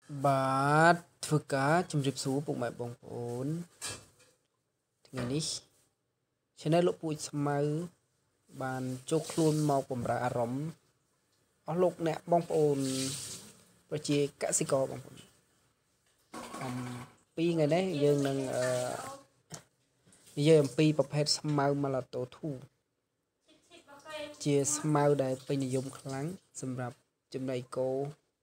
បាទធ្វើការជំរាបសួរពុកម៉ែបងប្អូនថ្ងៃនេះ Channel លោកពូជស្មៅបានចូលខ្លួនមកបម្រើអារម្មណ៍អស់លោកអ្នកបងប្អូនប្រជាកសិករបងប្អូនពីថ្ងៃនេះយើងនឹងនិយាយអំពីប្រភេទស្មៅម៉ាឡាតូធូជាស្មៅដែលពេញនិយមខ្លាំងសម្រាប់ចំណីគោ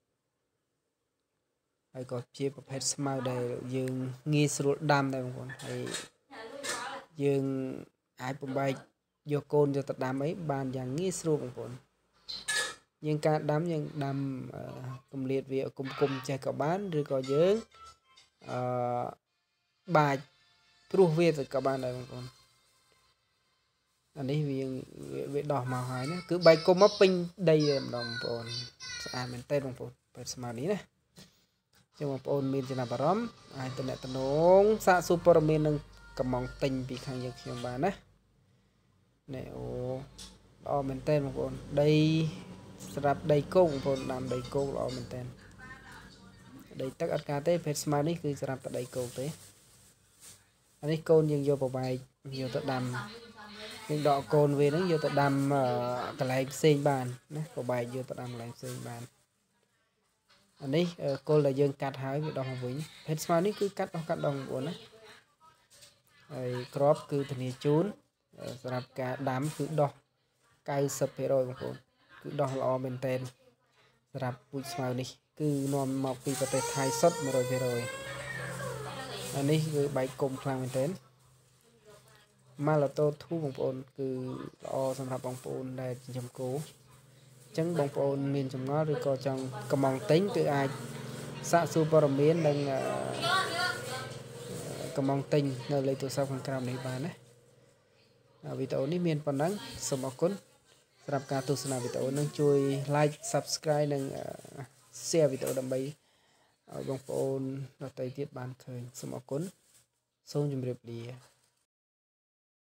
ហើយក៏ជាប្រភេទស្មៅដែលយើងងាយស្រួលដាំដែរបងប្អូនហើយយើងអាចបំបែកយកកូនយកទៅដាំអីបានយ៉ាងងាយស្រួលបងប្អូនយើងការដាំយើងដាំកម្លាតវាគុំចេះក៏បានឬក៏យើងបាច់ព្រោះវាទៅក៏បានដែរបងប្អូនអានេះវាដោះមកហើយណាគឺបែកគុំមកពេញដីម្ដងបងប្អូនស្អាតមែនតើបងប្អូនបែបស្មៅនេះណាចឹងបងប្អូនមានចំណាប់អារម្មណ៍អាចតំណតំណងសាកសួរព័ត៌មាននឹងកំងទិញពីខាងយើងខ្ញុំបានណានេះអូល្អមែនតើបងប្អូនដីសម្រាប់ដីគោកបងប្អូនដាំដីគោកល្អមែនតើដីទឹកអត់ការទេភេទស្មៅនេះគឺសម្រាប់តែដីគោកទេអានេះកូនយើងយកប្របែកយកទៅដាំយើងដកកូនវានឹងយកទៅដាំកន្លែងផ្សេងបានណាប្របែកយកទៅដាំកន្លែងផ្សេងបានអានេះគល់ដែលយើងកាត់ហើយវាដោះមកវិញភេទស្មៅនេះគឺកាត់ដោះបងប្អូនណាហើយក្របគឺធានាជូនសម្រាប់ការដាំគឺដោះ 90% បងប្អូនគឺដោះល្អមែនតើសម្រាប់ពូជស្មៅនេះគឺនាំមកពីប្រទេសថៃសុទ្ធ 100% អានេះគឺបែកគុំខ្លាំងមែនតើម៉ាឡាតូធូបងប្អូនគឺល្អសម្រាប់បងប្អូនដែលចិញ្ចឹមគោចឹងបងប្អូនមានចម្ងល់ឬក៏ចង់កំងទិញគឺអាចសាកសួរព័ត៌មាននិងកំងទិញនៅលេខទូរស័ព្ទខាងក្រោមនេះបានណាវីដេអូនេះមានប៉ុណ្ណឹងសូមអរគុណសម្រាប់ការទស្សនាវីដេអូនឹងជួយ like subscribe និង share វីដេអូដើម្បីឲ្យបងប្អូនដទៃទៀតបានឃើញសូមអរគុណសូមជម្រាបលា